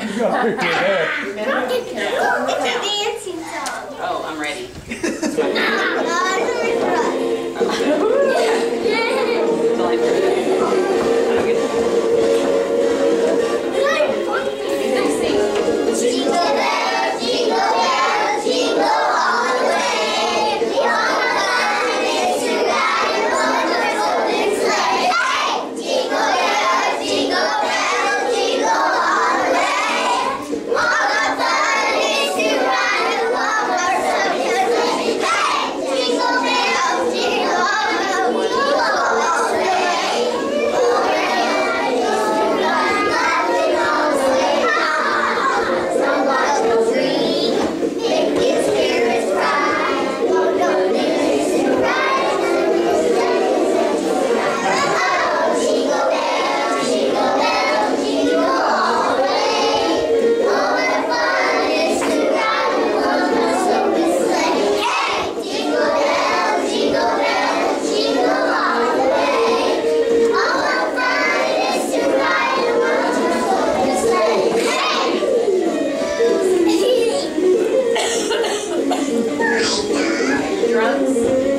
dancing song. Oh, I'm ready. Jingle bells, jingle bells, jingle all the way. All the fun is to ride in one open sleigh. Hey! Jingle bells, jingle bells, jingle all the way. All the fun is to ride in one open sleigh. Hey! Jingle bells, jingle all the way. All the way. All the fun is to ride laughing all the way. Somebody green, make his spirits bright. Oh, no, this is right. Oh, jingle bells, jingle bells, jingle all the way. Oh, what a fun it is to ride in one open sleigh. Hey, jingle bells, jingle bells, jingle all the way. Oh, what fun it is to ride in one open sleigh. Hey. Drums.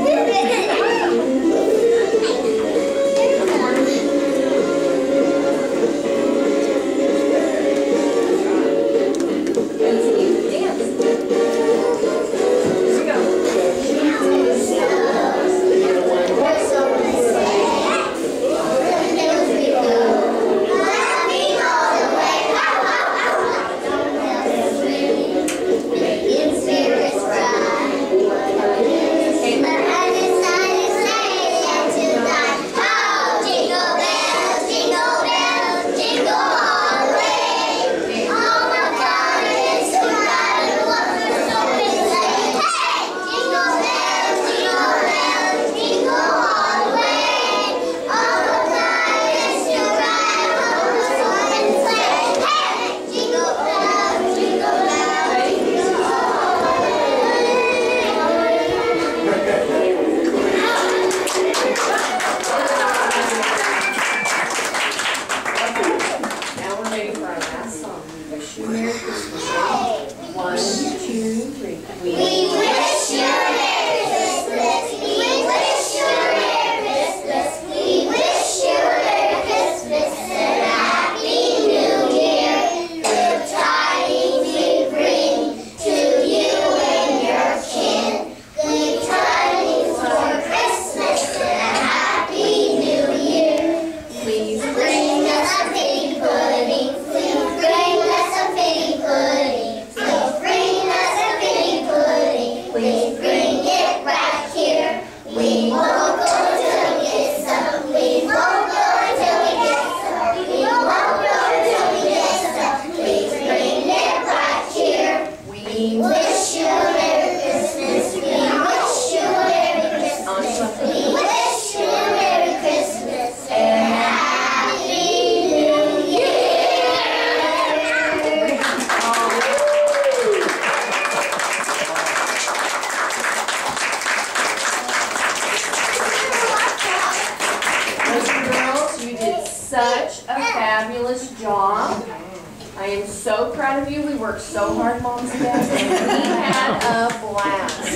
Such a fabulous job. I am so proud of you. We worked so hard, moms and dads, and we had a blast.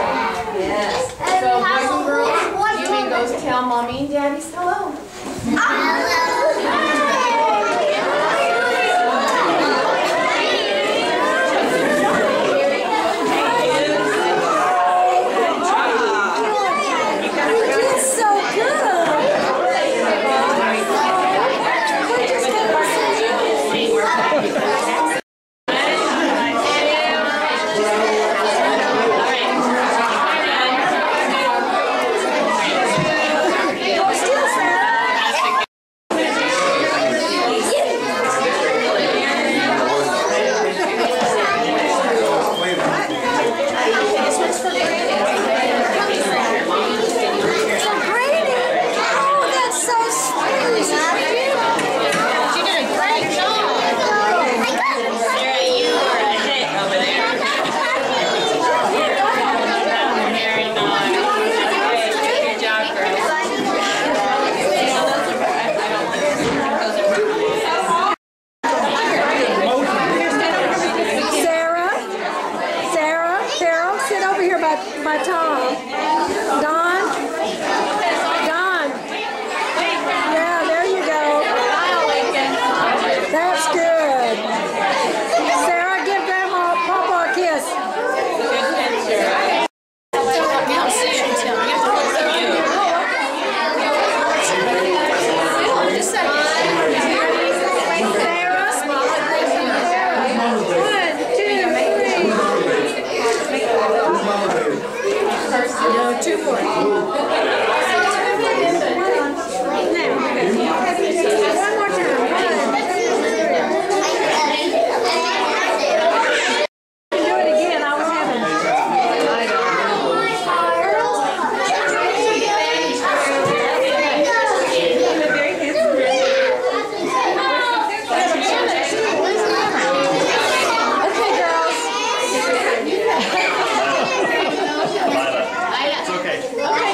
Yes. So, boys and girls, you may go tell mommy and daddies hello. Still, Sarah. No, 2 more. One more time. Do it again. I was having. Okay, girls. It's okay. Okay.